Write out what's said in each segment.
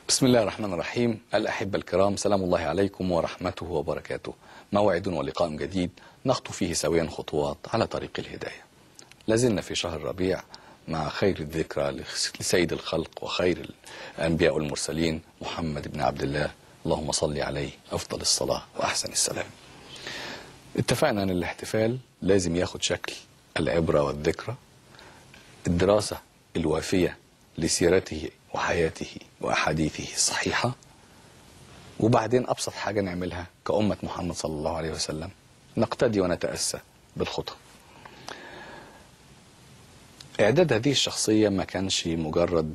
بسم الله الرحمن الرحيم. الأحبة الكرام، سلام الله عليكم ورحمته وبركاته. موعد ولقاء جديد نخطو فيه سويا خطوات على طريق الهداية. لازلنا في شهر ربيع مع خير الذكرى لسيد الخلق وخير الأنبياء والمرسلين محمد بن عبد الله، اللهم صل عليه أفضل الصلاة وأحسن السلام. اتفقنا أن الاحتفال لازم ياخد شكل العبرة والذكرى، الدراسة الوافية لسيرته وحياته وأحاديثه الصحيحة، وبعدين أبسط حاجة نعملها كأمة محمد صلى الله عليه وسلم نقتدي ونتأسى بالخطى. إعداد هذه الشخصية ما كانش مجرد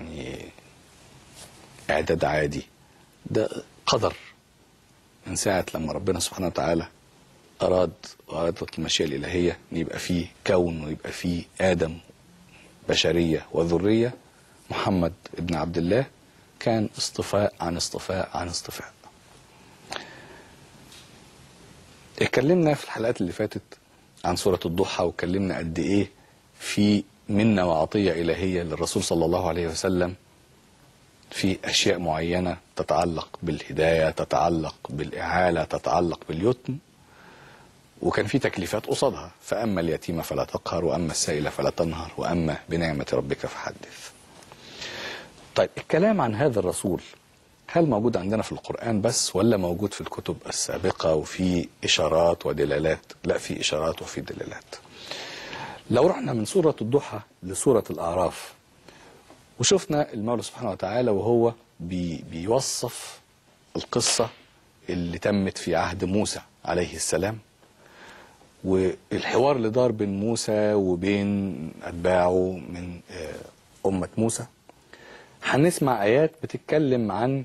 إعداد عادي، ده قدر من ساعة لما ربنا سبحانه وتعالى أرادت المشيئة الإلهية أن يبقى فيه كون ويبقى فيه آدم بشرية وذرية. محمد ابن عبد الله كان اصطفاء عن اصطفاء عن اصطفاء. اتكلمنا في الحلقات اللي فاتت عن سورة الضحى، واتكلمنا قد ايه في منة وعطية إلهية للرسول صلى الله عليه وسلم في أشياء معينة تتعلق بالهداية، تتعلق بالإعالة، تتعلق باليتم، وكان في تكليفات قصادها. فأما اليتيم فلا تقهر، وأما السائل فلا تنهر، وأما بنعمة ربك فحدث. طيب، الكلام عن هذا الرسول هل موجود عندنا في القرآن بس، ولا موجود في الكتب السابقة وفي إشارات ودلالات؟ لا، في إشارات وفي دلالات. لو رحنا من سورة الضحى لسورة الأعراف وشفنا المولى سبحانه وتعالى وهو بيوصف القصة اللي تمت في عهد موسى عليه السلام، والحوار اللي دار بين موسى وبين أتباعه من أمة موسى، هنسمع آيات بتتكلم عن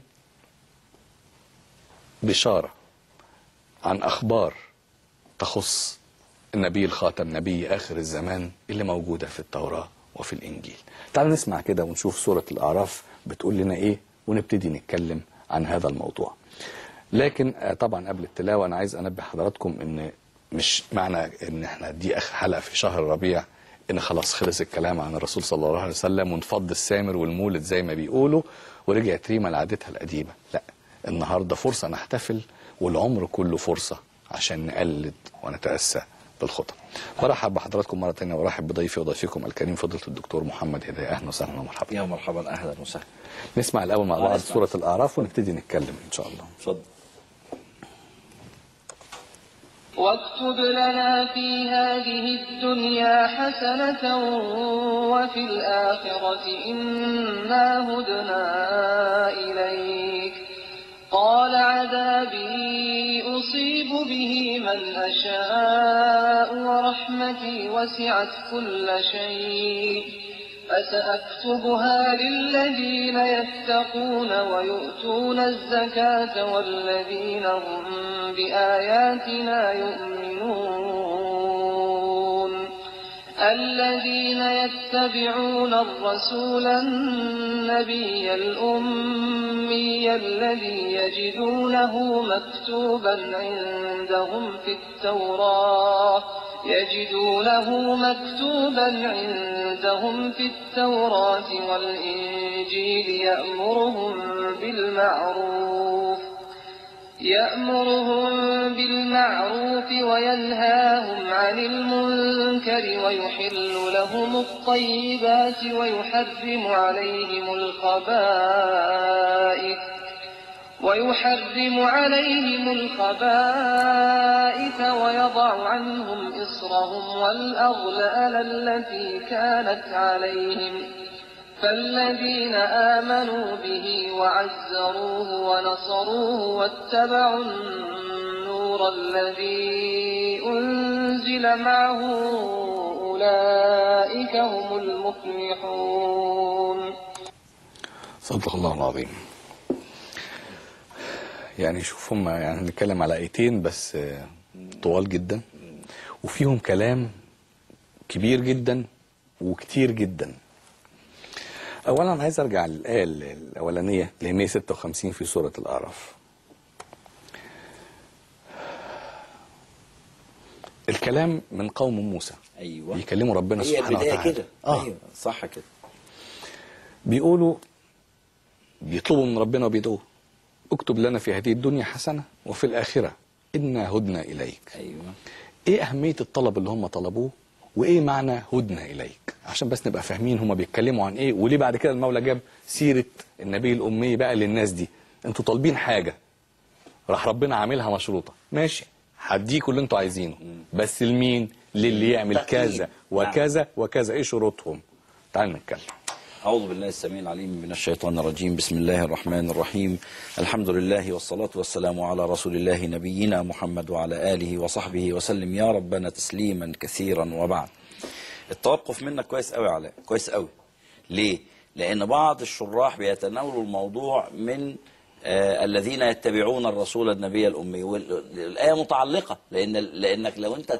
بشارة، عن أخبار تخص النبي الخاتم، نبي آخر الزمان اللي موجودة في التوراة وفي الإنجيل. تعالوا نسمع كده ونشوف سورة الأعراف بتقول لنا إيه، ونبتدي نتكلم عن هذا الموضوع. لكن طبعا قبل التلاوة أنا عايز أنبه حضراتكم إن مش معنى إن إحنا دي آخر حلقة في شهر الربيع إن خلاص خلص الكلام عن الرسول صلى الله عليه وسلم ونفض السامر والمولد زي ما بيقولوا ورجعت ريما لعادتها القديمة. لا، النهاردة فرصة نحتفل، والعمر كله فرصة عشان نقلد ونتأسى بالخطى. برحب بحضراتكم مرة تانية، ورحب بضيفي وضيفكم الكريم فضيلة الدكتور محمد هداية. أهلا وسهلا ومرحبا. يا مرحبا، أهلا وسهلا. نسمع الأول مع بعض سورة الأعراف ونبتدي نتكلم إن شاء الله. اتفضل. واكتب لنا في هذه الدنيا حسنة وفي الآخرة إنا هدنا إليك. قال عذابي أصيب به من أشاء ورحمتي وسعت كل شيء فسأكتبها للذين يتقون ويؤتون الزكاة والذين هم بآياتنا يؤمنون. الذين يتبعون الرسول النبي الأمي الذي يجدونه مكتوبا عندهم في التوراة والإنجيل يأمرهم بالمعروف وينهاهم عن المنكر ويحل لهم الطيبات ويحرم عليهم الخبائث ويضع عنهم إصرهم والأغلال التي كانت عليهم. فالذين آمنوا به وعزروه ونصروه واتبعوا النور الذي أنزل معه أولئك هم المفلحون. صدق الله العظيم. شوف، هم نتكلم على آيتين بس طوال جدا وفيهم كلام كبير جدا وكتير جدا. أولا عايز أرجع للآية الأولانية اللي هي 156 في سورة الأعراف. الكلام من قوم موسى. أيوة، بيكلموا ربنا سبحانه وتعالى كده. أيوة، صح كده. بيقولوا بيطلبوا من ربنا وبيدعوه: اكتب لنا في هذه الدنيا حسنة وفي الآخرة إنا هدنا إليك. ايوه. ايه أهمية الطلب اللي هم طلبوه، وايه معنى هدنا إليك، عشان بس نبقى فاهمين هم بيتكلموا عن ايه، وليه بعد كده المولى جاب سيرة النبي الأمي بقى للناس دي. انتوا طالبين حاجة، راح ربنا عاملها مشروطة، ماشي هديكوا اللي انتوا عايزينه، بس لمين؟ للي يعمل كذا وكذا وكذا. ايه شروطهم؟ تعالوا نتكلم. أعوذ بالله السميع العليم من الشيطان الرجيم. بسم الله الرحمن الرحيم. الحمد لله والصلاة والسلام على رسول الله نبينا محمد وعلى آله وصحبه وسلم يا ربنا تسليما كثيرا. وبعد، التوقف منك كويس قوي علاء، كويس قوي. ليه؟ لأن بعض الشراح بيتناولوا الموضوع من الذين يتبعون الرسول النبي الأمي، والآية متعلقة، لأنك لو أنت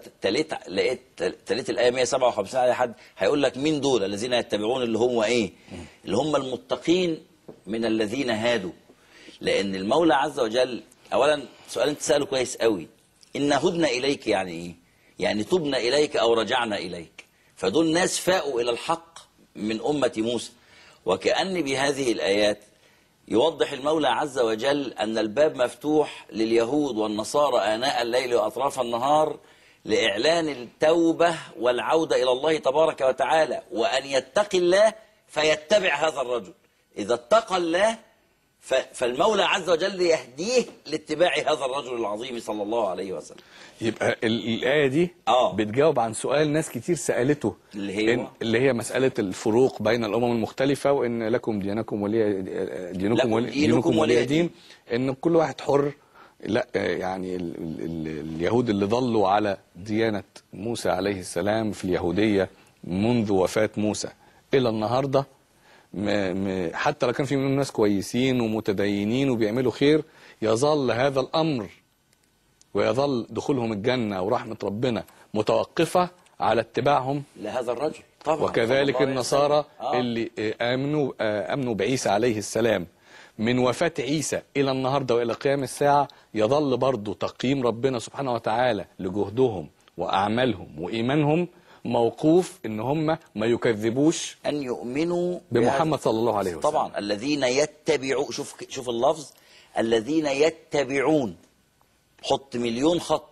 تليت الآية 157 على حد هيقول لك مين دول الذين يتبعون، اللي هم إيه؟ اللي هم المتقين من الذين هادوا. لأن المولى عز وجل أولا سؤال أنت سأله كويس قوي، إن هدنا إليك يعني إيه؟ يعني تبنا إليك أو رجعنا إليك. فدول ناس فاقوا إلى الحق من أمة موسى. وكأن بهذه الآيات يوضح المولى عز وجل أن الباب مفتوح لليهود والنصارى آناء الليل وأطراف النهار لإعلان التوبة والعودة إلى الله تبارك وتعالى، وأن يتقي الله فيتبع هذا الرجل. إذا اتقى الله فالمولى عز وجل يهديه لاتباع هذا الرجل العظيم صلى الله عليه وسلم. يبقى الآية دي بتجاوب عن سؤال ناس كتير سألته، اللي هي مسألة الفروق بين الأمم المختلفة، وإن لكم دينكم ولي دينكم ولي دين، إن كل واحد حر. لا يعني اليهود اللي ضلوا على ديانة موسى عليه السلام في اليهودية منذ وفاة موسى إلى النهاردة، حتى لو كان في منهم ناس كويسين ومتدينين وبيعملوا خير، يظل هذا الأمر ويظل دخولهم الجنة ورحمة ربنا متوقفة على اتباعهم لهذا الرجل طبعا. وكذلك النصارى اللي آمنوا بعيسى عليه السلام من وفاة عيسى إلى النهاردة وإلى قيام الساعة، يظل برضو تقييم ربنا سبحانه وتعالى لجهدهم وأعمالهم وإيمانهم موقوف، إن هم ما يكذبوش أن يؤمنوا بمحمد صلى الله عليه وسلم. طبعا الذين يتبعون، شوف اللفظ، الذين يتبعون، حط مليون خط،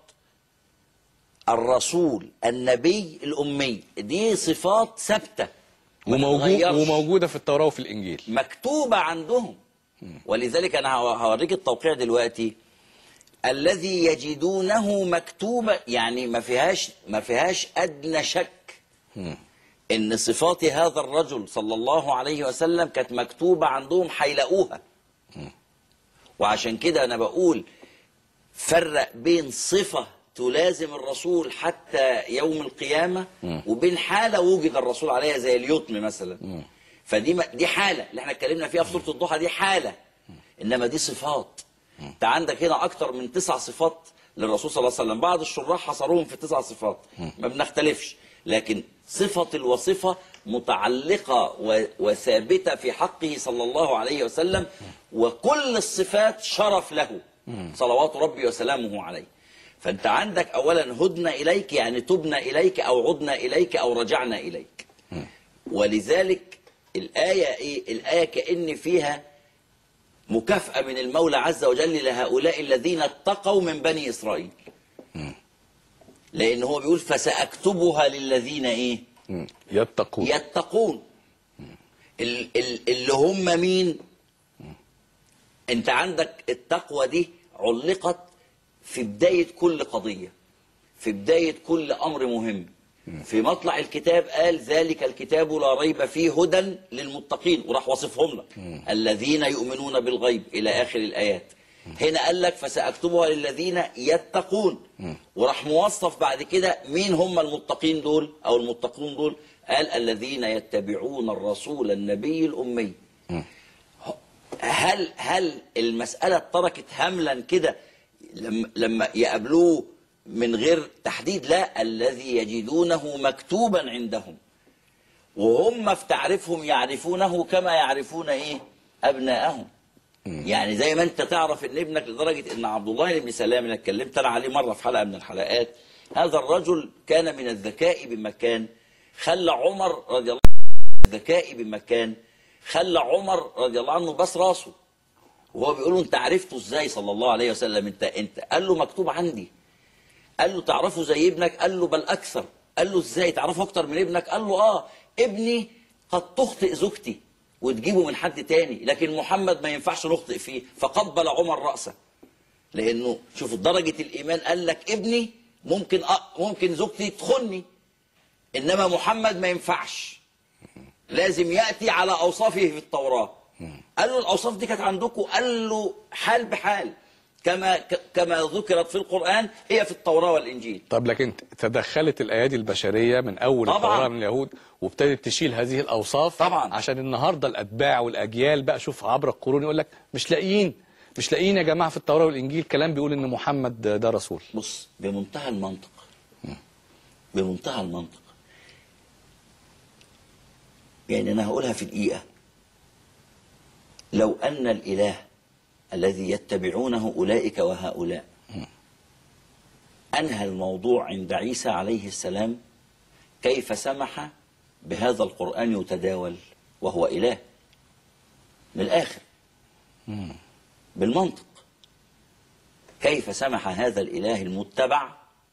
الرسول النبي الأمي، دي صفات ثابتة وموجودة في التوراة وفي الإنجيل، مكتوبة عندهم. ولذلك أنا هوريك التوقيع دلوقتي، الذي يجدونه مكتوبة، يعني ما فيهاش أدنى شك إن صفات هذا الرجل صلى الله عليه وسلم كانت مكتوبة عندهم، هيلاقوها. وعشان كده أنا بقول فرق بين صفة تلازم الرسول حتى يوم القيامة وبين حالة وجد الرسول عليها زي اليتم مثلا. فدي حالة اللي احنا اتكلمنا فيها في سورة الضحى، دي حالة، إنما دي صفات. انت عندك هنا أكتر من 9 صفات للرسول صلى الله عليه وسلم، بعض الشراح حصروهم في 9 صفات، ما بنختلفش، لكن صفة الوصفة متعلقة وثابتة في حقه صلى الله عليه وسلم، وكل الصفات شرف له صلوات ربي وسلامه عليه. فأنت عندك أولا هدنا إليك يعني تبنا إليك أو عدنا إليك أو رجعنا إليك. ولذلك الآية إيه؟ الآية كأن فيها مكافأة من المولى عز وجل لهؤلاء الذين اتقوا من بني إسرائيل. لأن هو بيقول فسأكتبها للذين إيه؟ يتقون. اللي هم مين؟ أنت عندك التقوى دي علقت في بداية كل قضية، في بداية كل أمر مهم. في مطلع الكتاب قال ذلك الكتاب لا ريب فيه هدى للمتقين، وراح وصفهم لك الذين يؤمنون بالغيب إلى آخر الآيات. هنا قال لك فسأكتبها للذين يتقون، وراح موصف بعد كده مين هم المتقين دول أو المتقون دول، قال الذين يتبعون الرسول النبي الأمي. هل المسألة تركت هملا كده لما يقابلوه من غير تحديد؟ لا، الذي يجدونه مكتوبا عندهم، وهم في تعريفهم يعرفونه كما يعرفون ايه ابنائهم. يعني زي ما انت تعرف ان ابنك، لدرجه ان عبد الله بن سلام اللي اتكلمت انا عليه مره في حلقه من الحلقات، هذا الرجل كان من الذكاء بمكان، خلى عمر رضي الله عنه الذكاء بمكان، خلى عمر رضي الله عنه بس راسه، وهو بيقول له انت عرفته ازاي صلى الله عليه وسلم؟ انت قال له مكتوب عندي. قال له تعرفه زي ابنك؟ قال له بل اكثر. قال له ازاي تعرفه اكتر من ابنك؟ قال له ابني قد تخطئ زوجتي وتجيبه من حد تاني، لكن محمد ما ينفعش نخطئ فيه. فقبل عمر رأسه، لانه شوف درجة الايمان، قال لك ابني ممكن زوجتي تخني، انما محمد ما ينفعش، لازم يأتي على اوصافه في التوراة. قال له الاوصاف دي كانت عندكم؟ قال له حال بحال كما ذكرت في القرآن هي في التوراة والإنجيل. طب لكن تدخلت الأيادي البشرية من أول التوراة من اليهود وابتدت تشيل هذه الأوصاف طبعا، عشان النهاردة الأتباع والأجيال بقى شوف عبر القرون يقول لك مش لاقيين يا جماعة في التوراة والإنجيل كلام بيقول إن محمد ده رسول. بص بمنتهى المنطق، بمنتهى المنطق، يعني أنا هقولها في دقيقة. لو أن الإله الذي يتبعونه أولئك وهؤلاء أنهى الموضوع عند عيسى عليه السلام، كيف سمح بهذا القرآن يتداول وهو إله؟ من الآخر بالمنطق، كيف سمح هذا الإله المتبع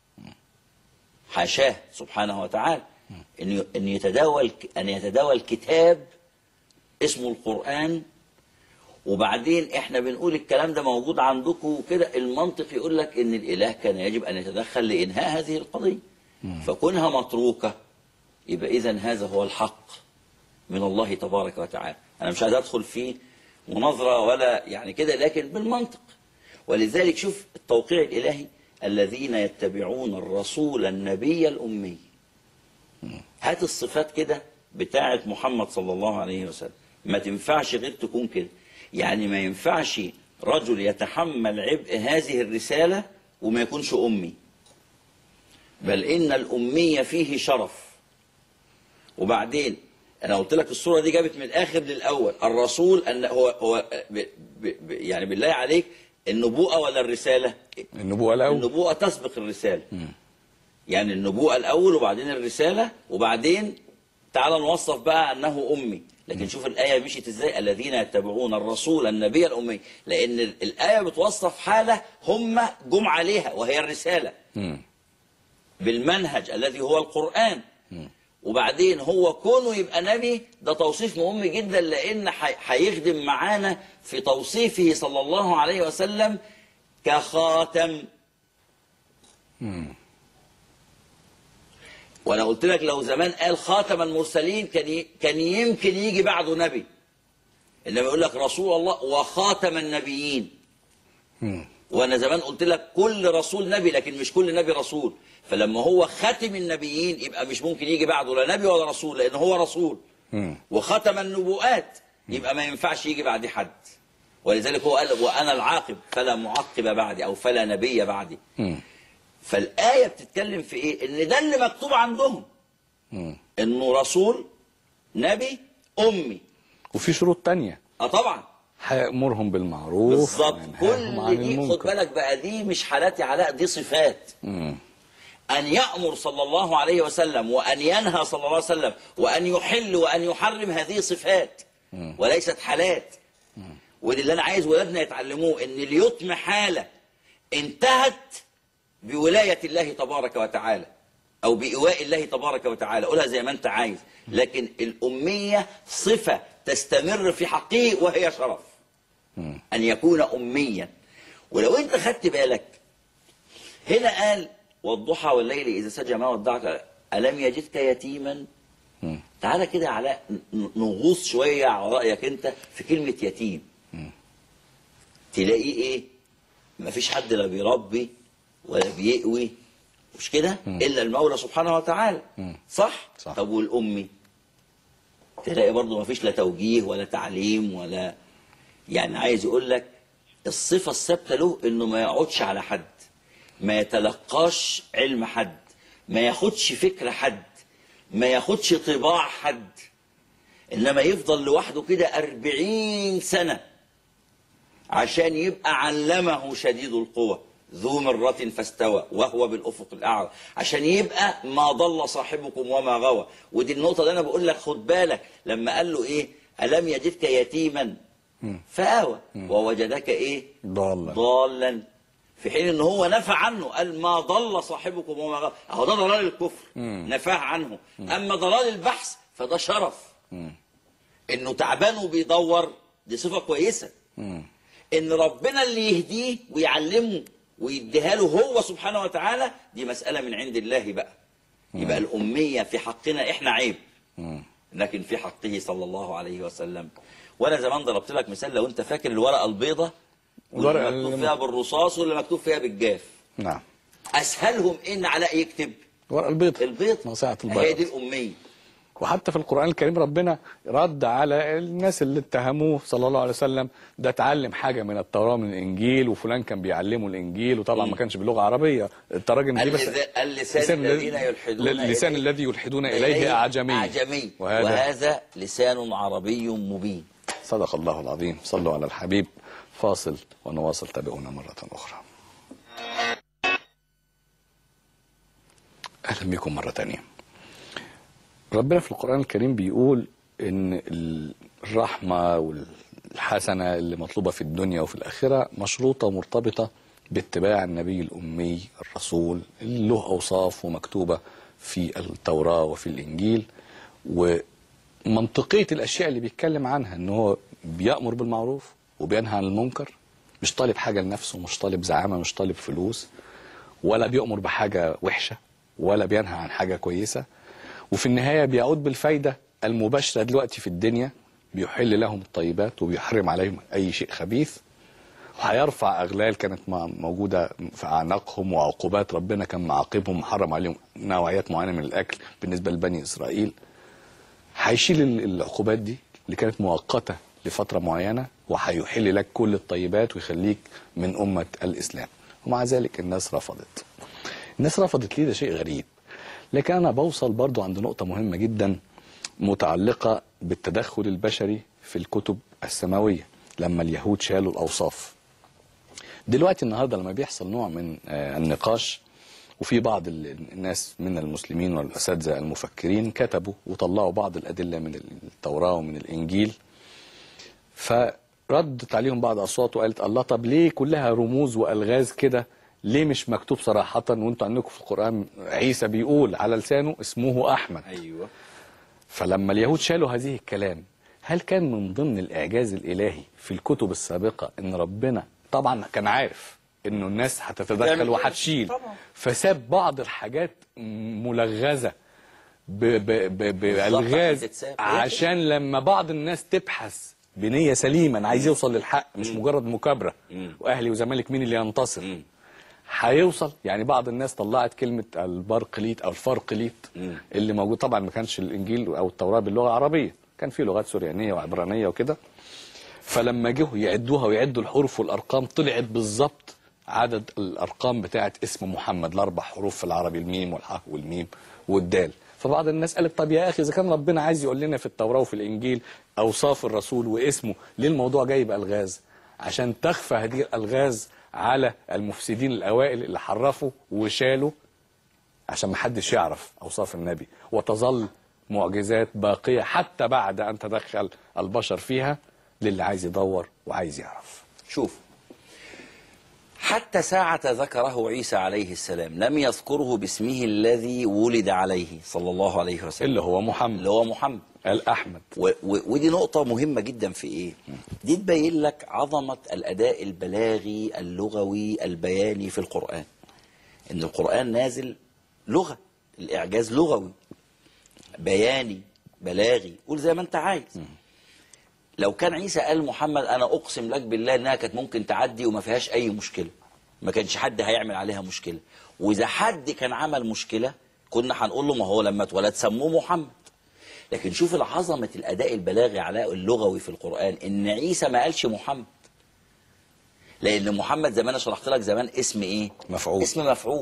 حاشاه سبحانه وتعالى أن يتداول كتاب اسمه القرآن؟ وبعدين احنا بنقول الكلام ده موجود عندكم وكده، المنطق يقول لك ان الاله كان يجب ان يتدخل لانهاء هذه القضيه، فكونها متروكه يبقى اذا هذا هو الحق من الله تبارك وتعالى. انا مش عايز ادخل في مناظره ولا يعني كده، لكن بالمنطق. ولذلك شوف التوقيع الالهي: الذين يتبعون الرسول النبي الامي. هات الصفات كده بتاعه محمد صلى الله عليه وسلم، ما تنفعش غير تكون كده. يعني ما ينفعش رجل يتحمل عبء هذه الرسالة وما يكونش أمي، بل إن الأمية فيه شرف. وبعدين أنا قلت لك الصورة دي جابت من الآخر للأول. الرسول أن هو يعني بالله عليك النبوءة ولا الرسالة؟ النبوءة الأول. النبوءة تسبق الرسالة. يعني النبوءة الأول وبعدين الرسالة، وبعدين تعال نوصف بقى أنه أمي. لكن شوف الآية مشيت إزاي: الذين يتبعون الرسول النبي الأمي، لأن الآية بتوصف حالة هم جم عليها وهي الرسالة بالمنهج الذي هو القرآن. وبعدين هو كونه يبقى نبي ده توصيف مهم جدا، لأن هيخدم معانا في توصيفه صلى الله عليه وسلم كخاتم. وانا قلت لك لو زمان قال خاتم المرسلين كان يمكن يجي بعده نبي، انما يقول لك رسول الله وخاتم النبيين. وانا زمان قلت لك كل رسول نبي لكن مش كل نبي رسول، فلما هو خاتم النبيين يبقى مش ممكن يجي بعده لا نبي ولا رسول، لان هو رسول. وختم النبوءات يبقى ما ينفعش يجي بعد حد، ولذلك هو قال وانا العاقب فلا معقب بعدي او فلا نبي بعدي. فالآية بتتكلم في إيه؟ إن ده اللي مكتوب عندهم، إنه رسول نبي أمي. وفي شروط تانية. طبعا. هيأمرهم بالمعروف بالظبط. كل دي خد بالك بقى، دي مش حالات علاء، دي صفات. أن يأمر صلى الله عليه وسلم وأن ينهى صلى الله عليه وسلم وأن يحل وأن يحرم، هذه صفات وليست حالات. ودي اللي أنا عايز ولادنا يتعلموه، إن اليتم حالة انتهت بولاية الله تبارك وتعالى أو بإيواء الله تبارك وتعالى، قولها زي ما أنت عايز، لكن الأمية صفة تستمر في حقه وهي شرف أن يكون أميا. ولو أنت خدت بالك هنا قال والضحى والليل إذا سجى ما ودعك ألم يجدك يتيما. تعالى كده علاء نغوص شوية على رأيك أنت في كلمة يتيم. تلاقيه إيه؟ مفيش حد لا بيربي ولا بيقوي، مش كده؟ إلا المولى سبحانه وتعالى. صح؟ طب والأمي؟ تلاقي برضه مفيش لا توجيه ولا تعليم ولا، يعني عايز يقول لك الصفة الثابتة له إنه ما يقعدش على حد، ما يتلقاش علم حد، ما ياخدش فكر حد، ما ياخدش طباع حد، إنما يفضل لوحده كده 40 سنة عشان يبقى علمه شديد القوى ذو مرة فاستوى وهو بالأفق الأعلى، عشان يبقى ما ضل صاحبكم وما غوى. ودي النقطة اللي أنا بقول لك خد بالك، لما قال له إيه؟ ألم يجدك يتيما فآوى ووجدك إيه؟ ضالا. في حين ان هو نفى عنه، قال ما ضل صاحبكم وما غوى. اهو ده ضلال الكفر نفاه عنه. اما ضلال البحث فده شرف. انه تعبان وبيدور دي صفه كويسه. ان ربنا اللي يهديه ويعلمه ويديها له هو سبحانه وتعالى دي مساله من عند الله بقى. يبقى الاميه في حقنا احنا عيب، لكن في حقه صلى الله عليه وسلم. وانا زمان ضربت لك مثال، لو انت فاكر الورقه البيضاء واللي مكتوب فيها بالرصاص واللي مكتوب فيها بالجاف. نعم. اسهلهم ان علاء يكتب ورق البيض. البيض. نصيحة البيض. هي دي الاميه. وحتى في القرآن الكريم ربنا رد على الناس اللي اتهموه صلى الله عليه وسلم، ده اتعلم حاجة من التوراة من الإنجيل، وفلان كان بيعلمه الإنجيل، وطبعا ما كانش باللغة العربية، التراجم دي بس اللسان الذين يلحدون اللسان الذي يلحدون إليه أعجمي. وهذا لسان عربي مبين. صدق الله العظيم. صلوا على الحبيب. فاصل ونواصل، تابعونا مرة أخرى. أهلا بكم مرة تانية. ربنا في القرآن الكريم بيقول إن الرحمة والحسنة اللي مطلوبة في الدنيا وفي الآخرة مشروطة ومرتبطة باتباع النبي الأمي الرسول اللي له أوصاف ومكتوبة في التوراة وفي الإنجيل، ومنطقية الأشياء اللي بيتكلم عنها إن هو بيأمر بالمعروف وبينهى عن المنكر، مش طالب حاجة لنفسه، مش طالب زعامة، مش طالب فلوس، ولا بيأمر بحاجة وحشة ولا بينهى عن حاجة كويسة، وفي النهاية بيعود بالفايدة المباشرة دلوقتي في الدنيا، بيحل لهم الطيبات وبيحرم عليهم أي شيء خبيث، وهيرفع أغلال كانت موجودة في أعناقهم، وعقوبات ربنا كان معاقبهم محرم عليهم نوعيات معينة من الأكل بالنسبة لبني إسرائيل. هيشيل العقوبات دي اللي كانت مؤقتة لفترة معينة، وهيحل لك كل الطيبات ويخليك من أمة الإسلام. ومع ذلك الناس رفضت. الناس رفضت ليه؟ ده شيء غريب. لكن أنا بوصل برضو عند نقطة مهمة جدا متعلقة بالتدخل البشري في الكتب السماوية لما اليهود شالوا الأوصاف. دلوقتي النهاردة لما بيحصل نوع من النقاش، وفي بعض الناس من المسلمين والأساتذة المفكرين كتبوا وطلعوا بعض الأدلة من التوراة ومن الإنجيل، فردت عليهم بعض أصوات وقالت الله طب ليه كلها رموز وألغاز كده؟ ليه مش مكتوب صراحة؟ وانتوا عندكم في القرآن عيسى بيقول على لسانه اسمه أحمد. أيوة. فلما اليهود شالوا هذه الكلام، هل كان من ضمن الإعجاز الإلهي في الكتب السابقة إن ربنا طبعا كان عارف إنه الناس هتتدخل وهتشيل، فساب بعض الحاجات ملغزة بألغاز عشان لما بعض الناس تبحث بنية سليمة عايز يوصل للحق، مش مجرد مكابرة وأهلي وزمالك مين اللي ينتصر، هيوصل. يعني بعض الناس طلعت كلمة البرقليت أو الفرقليت اللي موجود، طبعا ما كانش الإنجيل أو التوراة باللغة العربية، كان في لغات سوريانية وعبرانية وكده. فلما جه يعدوها ويعدوا الحروف والأرقام طلعت بالظبط عدد الأرقام بتاعت اسم محمد، الأربع حروف في العربي، الميم والحاء والميم والدال. فبعض الناس قالت طب يا أخي إذا كان ربنا عايز يقول لنا في التوراة وفي الإنجيل أوصاف الرسول واسمه، ليه الموضوع جاي بألغاز؟ عشان تخفى هذه الألغاز على المفسدين الأوائل اللي حرفوا وشالوا عشان ما حدش يعرف أوصاف النبي، وتظل معجزات باقية حتى بعد أن تدخل البشر فيها للي عايز يدور وعايز يعرف. شوف، حتى ساعة ذكره عيسى عليه السلام لم يذكره باسمه الذي ولد عليه صلى الله عليه وسلم، اللي هو محمد الأحمد. ودي نقطة مهمة جدا في إيه؟ دي تبين لك عظمة الأداء البلاغي اللغوي البياني في القرآن. إن القرآن نازل لغة، الإعجاز لغوي بياني بلاغي، قول زي ما أنت عايز. لو كان عيسى قال محمد أنا أقسم لك بالله إنها كانت ممكن تعدي وما فيهاش أي مشكلة، ما كانش حد هيعمل عليها مشكلة. وإذا حد كان عمل مشكلة كنا هنقول له ما هو لما اتولد سموه محمد. لكن شوف العظمة الأداء البلاغي علاء اللغوي في القرآن، إن عيسى ما قالش محمد، لأن محمد زي ما أنا شرحت لك زمان اسم إيه؟ مفعول. اسم مفعول.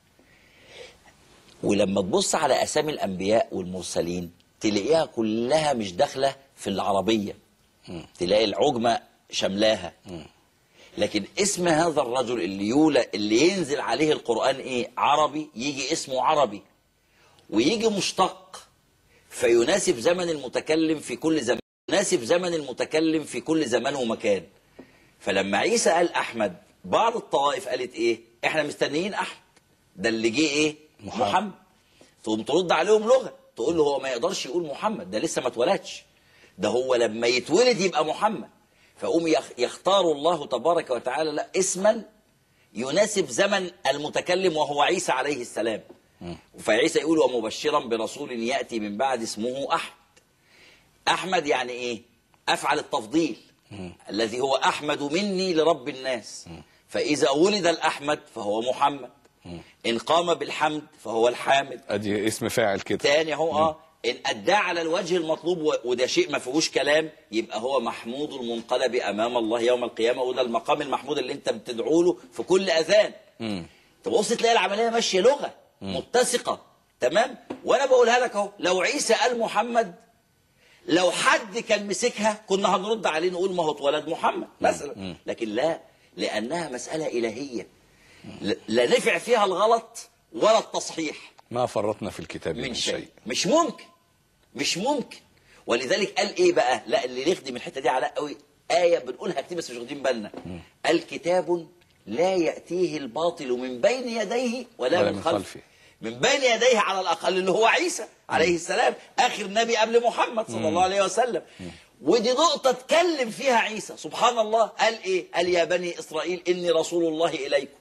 ولما تبص على أسامي الأنبياء والمرسلين تلاقيها كلها مش داخلة في العربية، تلاقي العجمة شملاها. لكن اسم هذا الرجل اللي ينزل عليه القرآن إيه؟ عربي، يجي اسمه عربي، ويجي مشتق فيناسب زمن المتكلم في كل زمان. يناسب زمن المتكلم في كل زمان ومكان. فلما عيسى قال أحمد، بعض الطوائف قالت إيه؟ إحنا مستنيين أحمد، ده اللي جه إيه؟ محمد. تقوم ترد عليهم لغة، تقول له هو ما يقدرش يقول محمد، ده لسه ما اتولدش، ده هو لما يتولد يبقى محمد. فقوم يختار الله تبارك وتعالى لا اسما يناسب زمن المتكلم وهو عيسى عليه السلام. فعيسى يقول ومبشرا برسول يأتي من بعد اسمه أحمد. أحمد يعني إيه؟ أفعل التفضيل الذي هو أحمد مني لرب الناس. فإذا ولد الأحمد فهو محمد، إن قام بالحمد فهو الحامد. أدي اسم فاعل كده تاني هو إن أدى على الوجه المطلوب وده شيء ما فيهوش كلام، يبقى هو محمود المنقلب أمام الله يوم القيامة، وده المقام المحمود اللي أنت بتدعو له في كل أذان. تبص تلاقي العملية ماشية لغة متسقة تمام. وأنا بقولها لك أهو، لو عيسى قال محمد، لو حد كان مسكها كنا هنرد عليه نقول ما هو اتولد محمد مثلا، لكن لا، لأنها مسألة إلهية لا نفع فيها الغلط ولا التصحيح. ما فرطنا في الكتاب من شيء. مش ممكن، مش ممكن. ولذلك قال ايه بقى؟ لا اللي نخدم الحته دي علاء قوي، ايه بنقولها كتير بس مش واخدين بالنا. قال كتاب لا ياتيه الباطل من بين يديه ولا من خلفه. من بين يديه على الاقل اللي هو عيسى عليه السلام، اخر نبي قبل محمد صلى الله عليه وسلم. ودي نقطه اتكلم فيها عيسى سبحان الله. قال ايه؟ قال يا بني اسرائيل اني رسول الله اليكم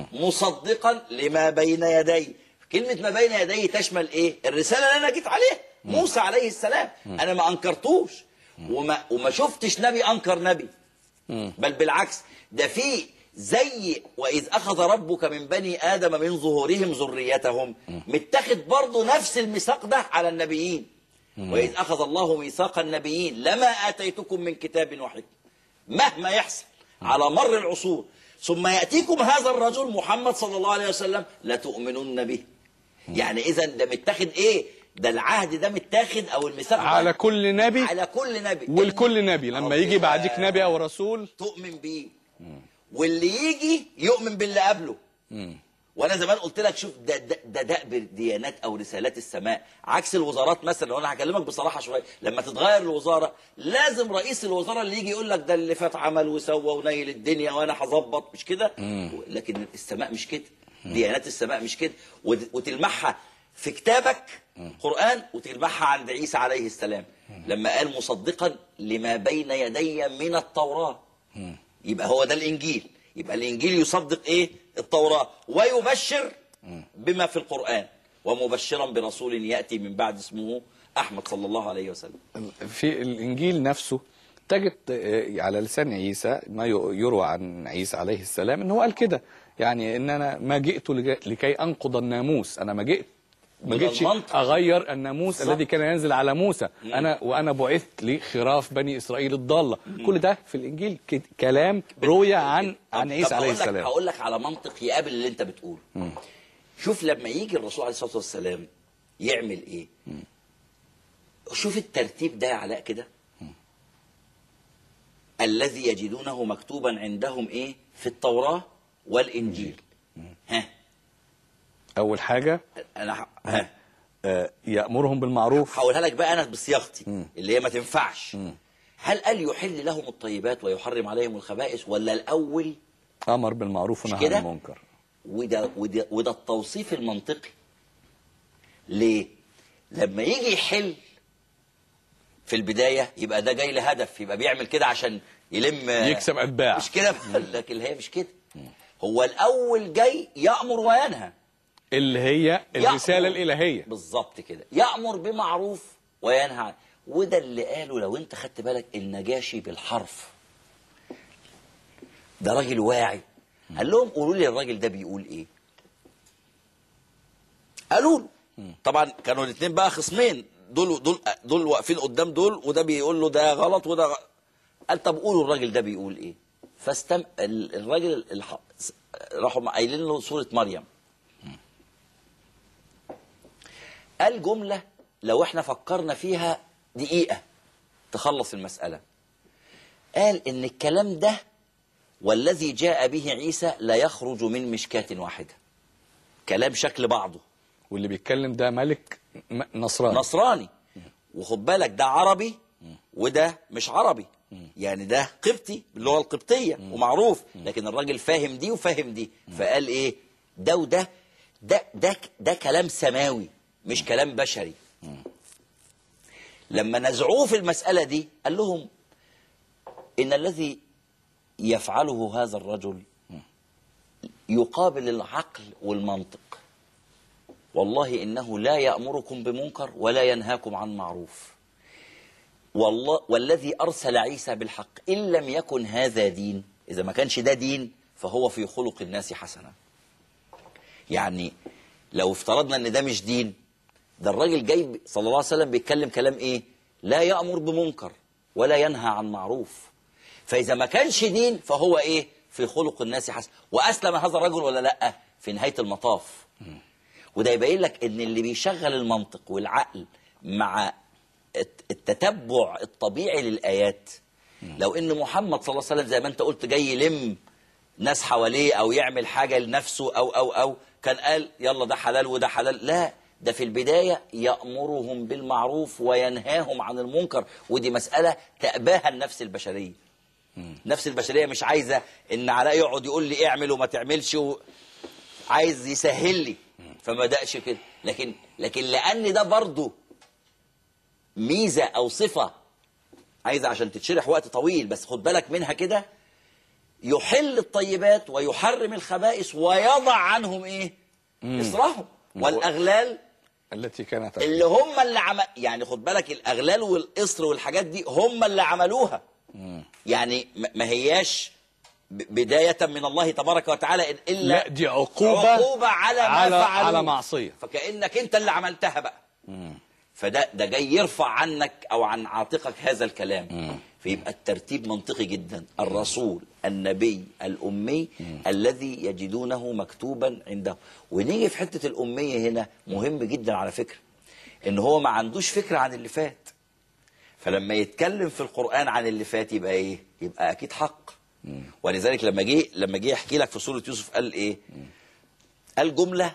مصدقا لما بين يدي. كلمة ما بين يديه تشمل ايه؟ الرسالة اللي انا جيت عليها، موسى عليه السلام. انا ما انكرتوش وما شفتش نبي انكر نبي، بل بالعكس، ده في زي واذ اخذ ربك من بني ادم من ظهورهم ذريتهم، متاخد برضه نفس الميثاق ده على النبيين. واذ اخذ الله ميثاق النبيين لما اتيتكم من كتاب وحكمة، مهما يحصل على مر العصور ثم ياتيكم هذا الرجل محمد صلى الله عليه وسلم لتؤمنن به. يعني اذا ده متاخد ايه؟ ده العهد ده متاخد او الميثاق على كل نبي، على كل نبي، والكل نبي لما يجي بعديك نبي او رسول تؤمن بيه، واللي يجي يؤمن باللي قبله. وانا زمان قلت لك شوف ده دأب ديانات او رسالات السماء، عكس الوزارات مثلا. لو انا هكلمك بصراحه شويه، لما تتغير الوزاره لازم رئيس الوزاره اللي يجي يقول لك ده اللي فات عمل وسوى ونيل الدنيا وانا هظبط، مش كده؟ لكن السماء مش كده، ديانات السماء مش كده. وتلمحها في كتابك قرآن، وتلمحها عند عيسى عليه السلام لما قال مصدقا لما بين يدي من التوراة. يبقى هو ده الإنجيل. يبقى الإنجيل يصدق إيه؟ التوراة، ويبشر بما في القرآن، ومبشرا برسول يأتي من بعد اسمه أحمد صلى الله عليه وسلم. في الإنجيل نفسه تجد على لسان عيسى ما يروى عن عيسى عليه السلام إنه قال كده، يعني إن أنا ما جئت لكي أنقض الناموس، أنا ما جئتش أغير الناموس الذي كان ينزل على موسى، وأنا بعثت لخراف بني إسرائيل الضالة. كل ده في الإنجيل كلام روي عن عيسى عليه السلام. هقول لك على منطق يقابل اللي أنت بتقوله. شوف لما يجي الرسول عليه الصلاة والسلام يعمل إيه؟ شوف الترتيب ده يا علاء كده، الذي يجدونه مكتوبا عندهم إيه؟ في التوراة والإنجيل. ها أول حاجة يأمرهم بالمعروف. هقولها لك بقى أنا بصياغتي اللي هي ما تنفعش. هل قال يحل لهم الطيبات ويحرم عليهم الخبائث، ولا الأول أمر بالمعروف ونهى عن المنكر؟ وده التوصيف المنطقي. ليه؟ لما يجي يحل في البداية يبقى ده جاي لهدف، يبقى بيعمل كده عشان يلم يكسب أتباع، مش كده؟ لكن هي مش كده. هو الأول جاي يأمر وينهى، اللي هي الرسالة الإلهية بالظبط كده، يأمر بمعروف وينهى عنه. وده اللي قاله لو انت خدت بالك النجاشي بالحرف. ده راجل واعي، قال لهم قولوا لي الراجل ده بيقول ايه. قالوا له طبعا كانوا الاثنين بقى خصمين، دول واقفين قدام دول، وده بيقول له ده غلط وده قال طب قولوا الراجل ده بيقول ايه. الراجل راحوا قايلين له سورة مريم. قال جملة لو احنا فكرنا فيها دقيقة تخلص المسألة. قال ان الكلام ده والذي جاء به عيسى لا يخرج من مشكاة واحدة، كلام شكل بعضه. واللي بيتكلم ده ملك نصراني. وخد بالك ده عربي وده مش عربي، يعني ده قبطي باللغة القبطية ومعروف، لكن الراجل فاهم دي وفاهم دي، فقال ايه ده وده ده كلام سماوي مش كلام بشري. لما نزعوه في المسألة دي قال لهم إن الذي يفعله هذا الرجل يقابل العقل والمنطق. والله إنه لا يأمركم بمنكر ولا ينهاكم عن معروف، والله والذي أرسل عيسى بالحق إن لم يكن هذا دين، إذا ما كانش ده دين فهو في خلق الناس حسنة. يعني لو افترضنا ان ده مش دين، ده الراجل جاي صلى الله عليه وسلم بيتكلم كلام ايه؟ لا يأمر بمنكر ولا ينهى عن معروف. فإذا ما كانش دين فهو ايه؟ في خلق الناس حسن. وأسلم هذا الرجل ولا لا؟ في نهاية المطاف. وده يبين لك ان اللي بيشغل المنطق والعقل مع التتبع الطبيعي للآيات، لو ان محمد صلى الله عليه وسلم زي ما انت قلت جاي يلم ناس حواليه او يعمل حاجة لنفسه او كان قال يلا ده حلال وده حلال. لا، ده في البداية يأمرهم بالمعروف وينهاهم عن المنكر، ودي مسألة تأباها النفس البشرية. النفس البشرية مش عايزة ان علاء يقعد يقول لي اعمل وما تعملش عايز يسهل لي، فما بدأش كده. لكن لأن ده برضه ميزة أو صفة عايزة عشان تتشرح وقت طويل، بس خد بالك منها كده، يحل الطيبات ويحرم الخبائث ويضع عنهم ايه؟ إصرهم والأغلال التي كانت اللي هم اللي يعني خد بالك الأغلال والإصر والحاجات دي هم اللي عملوها. يعني ما هياش بداية من الله تبارك وتعالى إلا لا، دي عقوبة على ما فعلوا، على معصية، فكأنك أنت اللي عملتها بقى. فده جاي يرفع عنك أو عن عاتقك هذا الكلام. فيبقى الترتيب منطقي جدا. الرسول النبي الأمي الذي يجدونه مكتوبا عنده. ونيجي في حتة الأمية هنا مهم جدا على فكرة، إن هو ما عندوش فكرة عن اللي فات، فلما يتكلم في القرآن عن اللي فات يبقى إيه؟ يبقى أكيد حق. ولذلك لما جه يحكي لك في سورة يوسف قال إيه؟ قال جملة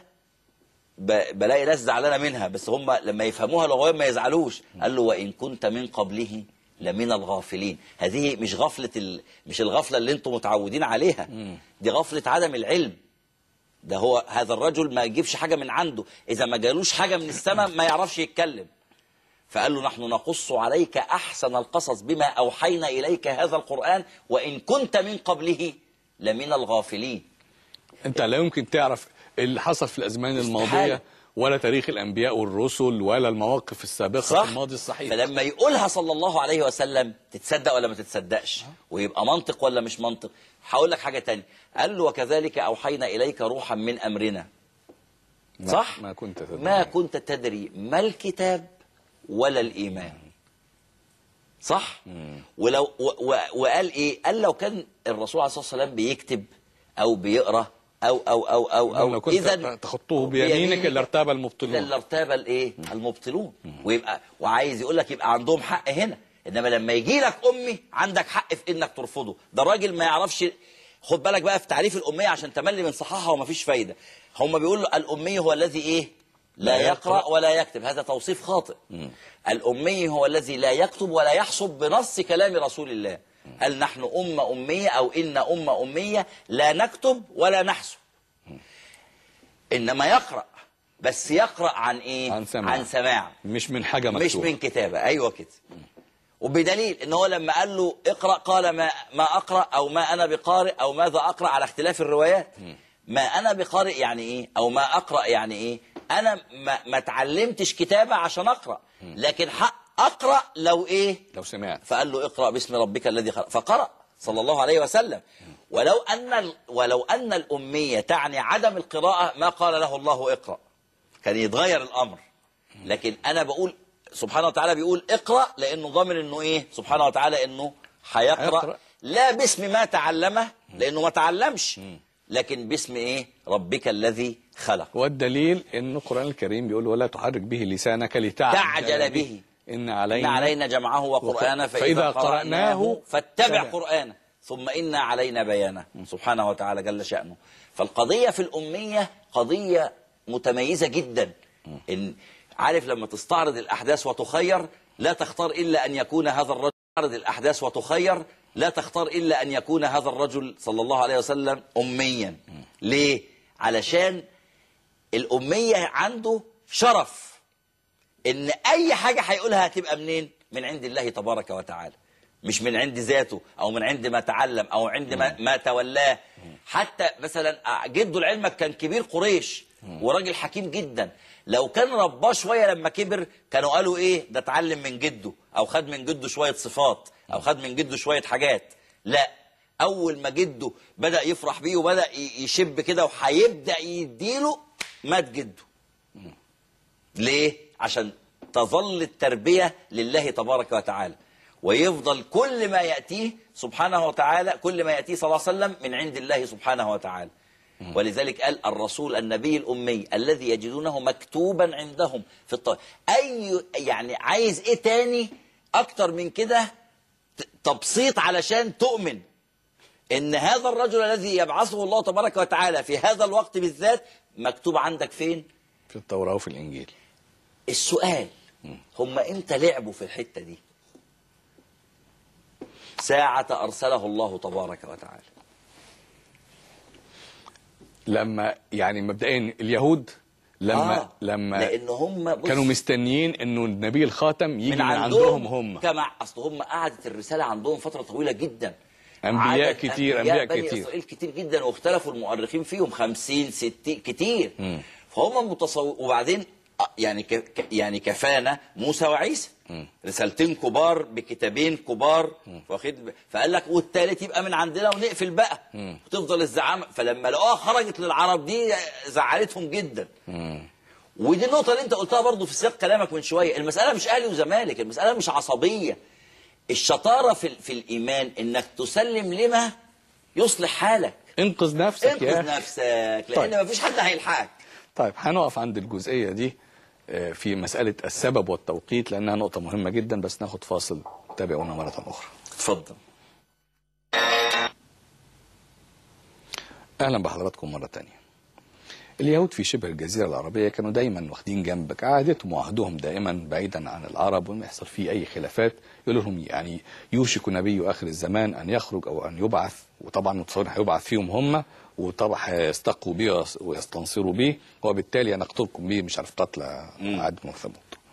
بلاقي ناس زعلانة منها، بس هم لما يفهموها لغويا ما يزعلوش. قال له وإن كنت من قبله لمن الغافلين. هذه مش غفلة مش الغفلة اللي انتم متعودين عليها، دي غفلة عدم العلم. ده هو هذا الرجل ما يجيبش حاجة من عنده، إذا ما جالوش حاجة من السماء ما يعرفش يتكلم. فقال له نحن نقص عليك أحسن القصص بما أوحينا إليك هذا القرآن وإن كنت من قبله لمن الغافلين. أنت لا يمكن تعرف اللي حصل في الأزمان الماضية ولا تاريخ الأنبياء والرسل ولا المواقف السابقة في الماضي الصحيح. فلما يقولها صلى الله عليه وسلم تتصدق ولا ما تتصدقش، ويبقى منطق ولا مش منطق. هقول لك حاجة تانية، قال له وكذلك أوحينا إليك روحا من أمرنا. صح؟ ما كنت تدري ما الكتاب ولا الإيمان. صح؟ ولو وقال إيه؟ قال لو كان الرسول عليه الصلاة والسلام بيكتب أو بيقرأ أو إذا تخطوه بيمينك لارتاب المبطلون. لارتاب الإيه؟ المبطلون. وعايز يقول لك يبقى عندهم حق هنا، إنما لما يجي لك أمي عندك حق في إنك ترفضه. ده راجل ما يعرفش. خد بالك بقى في تعريف الأمية عشان تملي من صححها وما فيش فايدة. هم بيقولوا الأمي هو الذي إيه؟ لا يقرأ ولا يكتب. هذا توصيف خاطئ. الأمي هو الذي لا يكتب ولا يحسب بنص كلام رسول الله. قال نحن أمية أو إن أمية لا نكتب ولا نحسب. إنما يقرأ، بس يقرأ عن إيه؟ عن سماع، مش من حاجة مكتوبة، مش من كتابة. أيوة كده. وبدليل إن هو لما قال له اقرأ قال ما أقرأ أو ما أنا بقارئ أو ماذا أقرأ على اختلاف الروايات. ما أنا بقارئ يعني إيه؟ أو ما أقرأ يعني إيه؟ أنا ما تعلمتش كتابة عشان أقرأ، لكن أقرأ لو إيه؟ لو سمعت. فقال له اقرأ باسم ربك الذي خلق، فقرأ صلى الله عليه وسلم. ولو أن الأمية تعني عدم القراءة ما قال له الله اقرأ، كان يتغير الأمر. لكن أنا بقول سبحانه وتعالى بيقول اقرأ لأنه ضامن إنه إيه؟ سبحانه وتعالى إنه هيقرأ، لا باسم ما تعلمه لأنه ما تعلمش، لكن باسم إيه؟ ربك الذي خلق. والدليل إن القرآن الكريم بيقول ولا تحرك به لسانك لتعجل به إن علينا جمعه وقرآنه فإذا قرأناه فاتبع قرآنه ثم إن علينا بيانه سبحانه وتعالى جل شأنه. فالقضية في الأمية قضية متميزة جدا. إن عارف لما تستعرض الأحداث وتخير، لا تختار إلا أن يكون هذا الرجل عرض الأحداث وتخير، لا تختار إلا أن يكون هذا الرجل صلى الله عليه وسلم أميا. ليه؟ علشان الأمية عنده شرف، إن أي حاجة هيقولها هتبقى منين؟ من عند الله تبارك وتعالى، مش من عند ذاته أو من عند ما تعلم أو عند ما تولاه. حتى مثلا جده لعلمك كان كبير قريش وراجل حكيم جدا، لو كان رباه شوية لما كبر كانوا قالوا إيه؟ ده اتعلم من جده أو خد من جده شوية صفات أو خد من جده شوية حاجات. لا، أول ما جده بدأ يفرح بيه وبدأ يشب كده وهيبدأ يديله، مات جده. ليه؟ عشان تظل التربية لله تبارك وتعالى، ويفضل كل ما يأتيه سبحانه وتعالى، كل ما يأتيه صلى الله عليه وسلم من عند الله سبحانه وتعالى. ولذلك قال الرسول النبي الأمي الذي يجدونه مكتوبا عندهم في الطريق. يعني عايز ايه تاني اكتر من كده تبسيط علشان تؤمن ان هذا الرجل الذي يبعثه الله تبارك وتعالى في هذا الوقت بالذات مكتوب عندك فين؟ في التوراة وفي الإنجيل. السؤال، هم امتى لعبوا في الحتة دي؟ ساعة أرسله الله تبارك وتعالى. لما يعني مبدئيا اليهود لما لأن هم كانوا مستنيين انه النبي الخاتم يجي من عندهم هم، كما اصل هم قعدت الرسالة عندهم فترة طويلة جدا، انبياء كتير، انبياء بني اسرائيل كتير جدا، واختلفوا المؤرخين فيهم 50 60 كتير. فهم وبعدين يعني كفانا موسى وعيسى، رسالتين كبار بكتابين كبار، فقال لك والثالث يبقى من عندنا ونقفل بقى وتفضل الزعامه. فلما لقوها خرجت للعرب دي زعلتهم جدا. ودي النقطه اللي انت قلتها برضو في سياق كلامك من شويه، المساله مش اهلي وزمالك، المساله مش عصبيه. الشطاره في الايمان انك تسلم لما يصلح حالك. انقذ نفسك، انقذ نفسك، لان مفيش حد هيلحقك. طيب هنقف عند الجزئيه دي في مسألة السبب والتوقيت لأنها نقطة مهمة جدا، بس ناخد فاصل. تابعونا مرة أخرى. اتفضل. أهلا بحضراتكم مرة تانية. اليهود في شبه الجزيرة العربية كانوا دايما واخدين جنبك، عادتهم وعهدهم دائما بعيدا عن العرب، وما يحصل فيه أي خلافات يقولوا لهم يعني يوشك نبي آخر الزمان أن يخرج أو أن يبعث، وطبعا متصورين هيبعث فيهم هم، وطبعا هيستقوا به ويستنصروا به، وبالتالي نقتلكم به، مش عارف قتل عاد وثمود.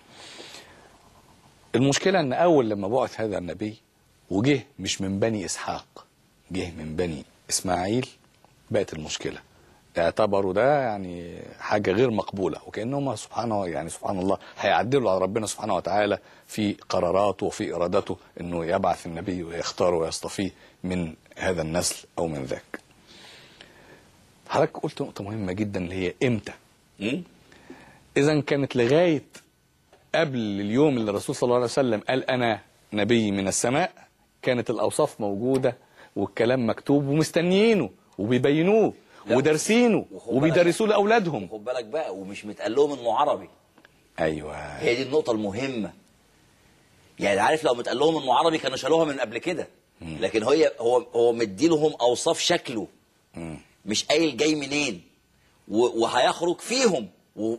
المشكلة ان اول لما بعث هذا النبي وجه مش من بني اسحاق، جه من بني اسماعيل، بقت المشكلة اعتبروا ده يعني حاجة غير مقبولة، وكأنهم سبحان الله هيعدلوا على ربنا سبحانه وتعالى في قراراته وفي ارادته انه يبعث النبي ويختاره ويصطفيه من هذا النسل او من ذاك. حضرتك قلت نقطة مهمة جدا اللي هي امتى؟ إذا كانت لغاية قبل اليوم اللي الرسول صلى الله عليه وسلم قال أنا نبي من السماء، كانت الأوصاف موجودة والكلام مكتوب ومستنيينه وبيبينوه ودارسينه وبيدرسوه لأولادهم. خد بالك بقى، ومش متقال لهم إنه عربي. أيوه، هي دي النقطة المهمة. يعني عارف لو متقال لهم إنه عربي كانوا شالوها من قبل كده، لكن هو مديلهم أوصاف شكله، مش قايل جاي منين وهيخرج فيهم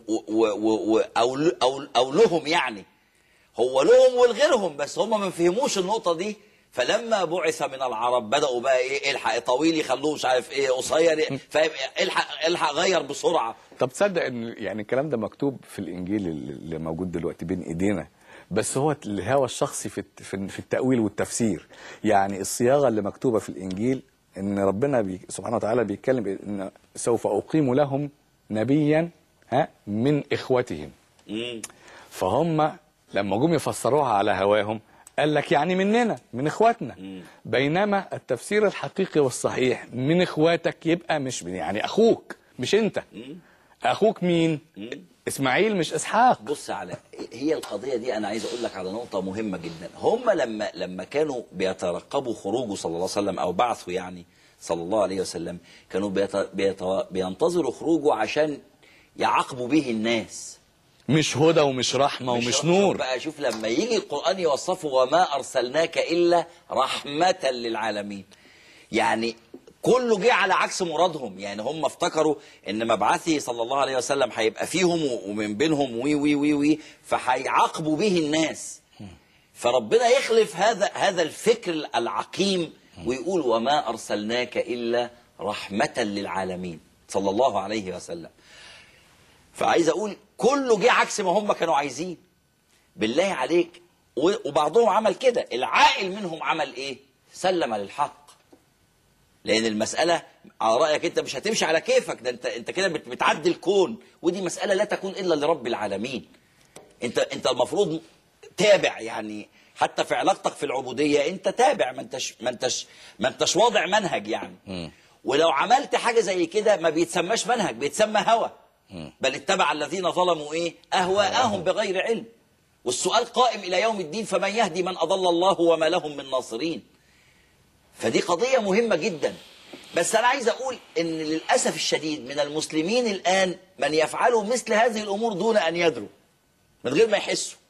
أو لهم، يعني هو لهم ولغيرهم، بس هم ما فهموش النقطة دي. فلما بعث من العرب بدأوا بقى ايه، الحق طويل يخلوه مش عارف ايه، قصير، فاهم، الحق غير بسرعة. طب تصدق ان يعني الكلام ده مكتوب في الانجيل اللي موجود دلوقتي بين ايدينا، بس هو الهوى الشخصي في التأويل والتفسير. يعني الصياغة اللي مكتوبة في الانجيل ان ربنا سبحانه وتعالى بيتكلم ان سوف اقيم لهم نبيا من اخوتهم. فهم لما جم يفسروها على هواهم قال لك يعني مننا، من اخواتنا. بينما التفسير الحقيقي والصحيح من اخواتك يبقى مش يعني اخوك، مش انت. اخوك مين؟ اسماعيل مش اسحاق. بص، على هي القضيه دي انا عايز اقول لك على نقطه مهمه جدا. هم لما كانوا بيترقبوا خروجه صلى الله عليه وسلم او بعثه يعني صلى الله عليه وسلم، كانوا بينتظروا خروجه عشان يعاقبوا به الناس، مش هدى ومش رحمه ومش نور. بقى شوف لما يجي القرآن يوصفه وما أرسلناك إلا رحمة للعالمين، يعني كله جه على عكس مرادهم. يعني هم افتكروا ان مبعثه صلى الله عليه وسلم هيبقى فيهم ومن بينهم وي فهيعاقبوا به الناس. فربنا يخلف هذا الفكر العقيم ويقول وما أرسلناك إلا رحمة للعالمين صلى الله عليه وسلم. فعايز أقول كله جه عكس ما هم كانوا عايزين. بالله عليك، وبعضهم عمل كده، العاقل منهم عمل إيه؟ سلم للحق. لأن المسألة على رأيك أنت مش هتمشي على كيفك، ده أنت كده بتعدي الكون، ودي مسألة لا تكون إلا لرب العالمين. أنت المفروض تابع، يعني حتى في علاقتك في العبودية أنت تابع، ما انتش واضع منهج يعني. ولو عملت حاجة زي كده ما بيتسماش منهج، بيتسمى هوى. بل اتبع الذين ظلموا إيه؟ أهواءهم بغير علم. والسؤال قائم إلى يوم الدين، فمن يهدي من أضل الله وما لهم من ناصرين. فدي قضية مهمة جدا. بس أنا عايز أقول إن للأسف الشديد من المسلمين الآن من يفعلوا مثل هذه الأمور دون أن يدروا، من غير ما يحسوا.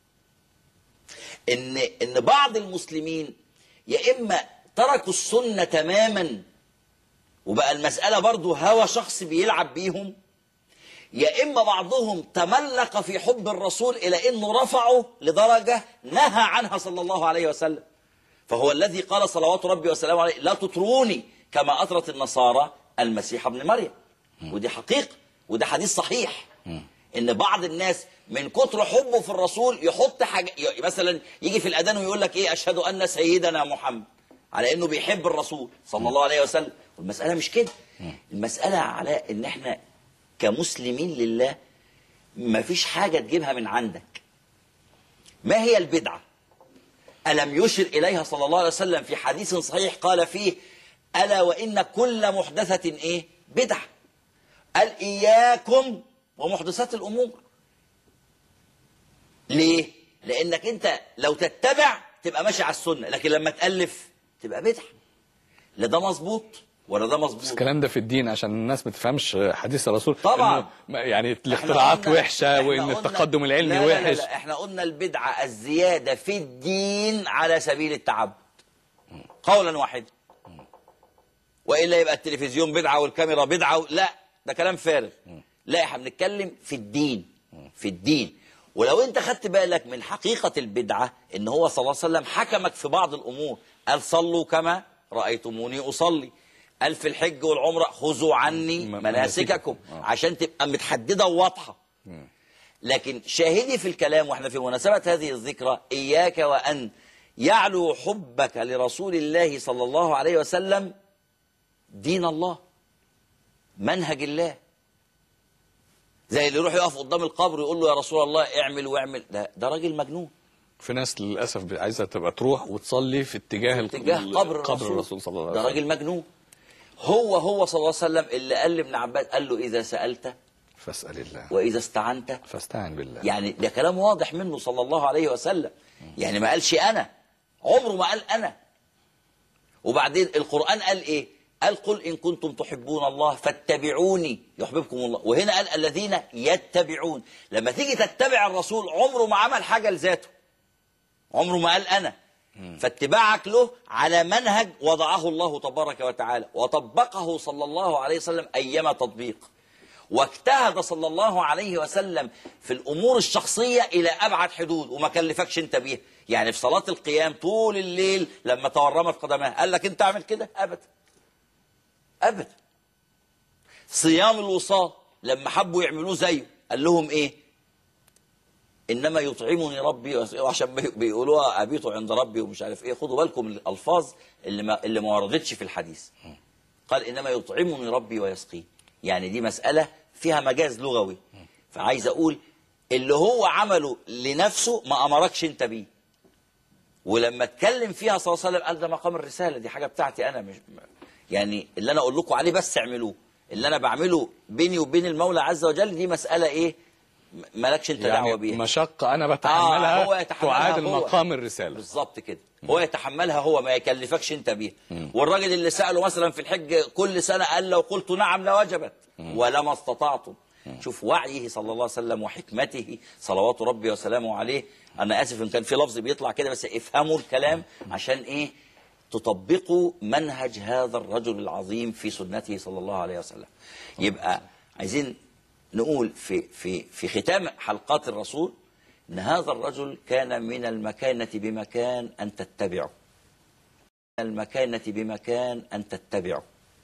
إن بعض المسلمين يا إما تركوا السنة تماما وبقى المسألة برضو هوى شخص بيلعب بيهم، يا إما بعضهم تملق في حب الرسول إلى إنه رفعه لدرجة نهى عنها صلى الله عليه وسلم. فهو الذي قال صلوات ربي وسلامه عليه لا تطروني كما أطرت النصارى المسيح ابن مريم. ودي حقيقة، وده حديث صحيح. إن بعض الناس من كتر حبه في الرسول يحط حاجة، مثلا يجي في الأذان ويقول لك إيه أشهد أن سيدنا محمد، على إنه بيحب الرسول صلى الله عليه وسلم. والمسألة مش كده، المسألة على إن إحنا كمسلمين لله ما فيش حاجة تجيبها من عندك. ما هي البدعة؟ ألم يشر إليها صلى الله عليه وسلم في حديث صحيح قال فيه ألا وإن كل محدثة إيه؟ بدعة. قال إياكم ومحدثات الأمور. ليه؟ لأنك أنت لو تتبع تبقى ماشي على السنة، لكن لما تألف تبقى بدعة. لا ده مظبوط ولا ده مظبوط. بس الكلام ده في الدين عشان الناس ما تفهمش حديث الرسول طبعا، يعني الاختراعات وحشه وان التقدم العلمي وحش. لا احنا قلنا البدعه الزياده في الدين على سبيل التعبد قولا واحدا، والا يبقى التلفزيون بدعه والكاميرا بدعه لا ده كلام فارغ. لا احنا بنتكلم في الدين، في الدين. ولو انت خدت بالك من حقيقه البدعه ان هو صلى الله عليه وسلم حكمك في بعض الامور، قال صلوا كما رايتموني اصلي، قال في الحج والعمرة خذوا عني مناسككم، عشان تبقى متحددة وواضحة. لكن شاهدي في الكلام واحنا في مناسبة هذه الذكرى إياك وأن يعلو حبك لرسول الله صلى الله عليه وسلم دين الله، منهج الله. زي اللي يروح يقف قدام القبر ويقول له يا رسول الله اعمل واعمل، ده راجل مجنون. في ناس للأسف عايزة تبقى تروح وتصلي في اتجاه قبر الرسول صلى الله عليه وسلم. ده راجل مجنون. هو صلى الله عليه وسلم اللي قال لابن عباس، قال له إذا سألت فاسأل الله وإذا استعنت فاستعن بالله. يعني ده كلام واضح منه صلى الله عليه وسلم. يعني ما قالش أنا، عمره ما قال أنا. وبعدين القرآن قال إيه؟ قال قل إن كنتم تحبون الله فاتبعوني يحببكم الله. وهنا قال الذين يتبعون. لما تيجي تتبع الرسول عمره ما عمل حاجة لذاته، عمره ما قال أنا. فاتباعك له على منهج وضعه الله تبارك وتعالى وطبقه صلى الله عليه وسلم أيما تطبيق. واجتهد صلى الله عليه وسلم في الأمور الشخصية إلى أبعد حدود وما كلفكش أنت بيها. يعني في صلاة القيام طول الليل لما تورمت قدماه قال لك أنت اعمل كده؟ أبدا أبدا. صيام الوصال لما حبوا يعملوه زيه قال لهم إيه؟ إنما يطعمني ربي، وعشان بيقولوها أبيت عند ربي ومش عارف إيه. خدوا بالكم من الألفاظ اللي ما وردتش في الحديث. قال إنما يطعمني ربي ويسقين، يعني دي مسألة فيها مجاز لغوي. فعايز أقول اللي هو عمله لنفسه ما أمركش أنت بيه. ولما اتكلم فيها صلى الله عليه وسلم قال ده مقام الرسالة، دي حاجة بتاعتي أنا، مش يعني اللي أنا أقول لكم عليه بس اعملوه، اللي أنا بعمله بيني وبين المولى عز وجل دي مسألة إيه مالكش انت دعوه بيها. مشقه انا بتحملها هو تعادل مقام الرساله. بالظبط كده. هو يتحملها، هو ما يكلفكش انت بيها. والراجل اللي ساله مثلا في الحج كل سنه قال لو قلت نعم لوجبت ولما استطعتم. شوف وعيه صلى الله عليه وسلم وحكمته صلوات ربي وسلامه عليه. انا اسف ان كان في لفظ بيطلع كده، بس افهموا الكلام عشان ايه تطبقوا منهج هذا الرجل العظيم في سنته صلى الله عليه وسلم. يبقى عايزين نقول في ختام حلقات الرسول ان هذا الرجل كان من المكانة بمكان ان تتبعه، المكانة بمكان ان تتبعه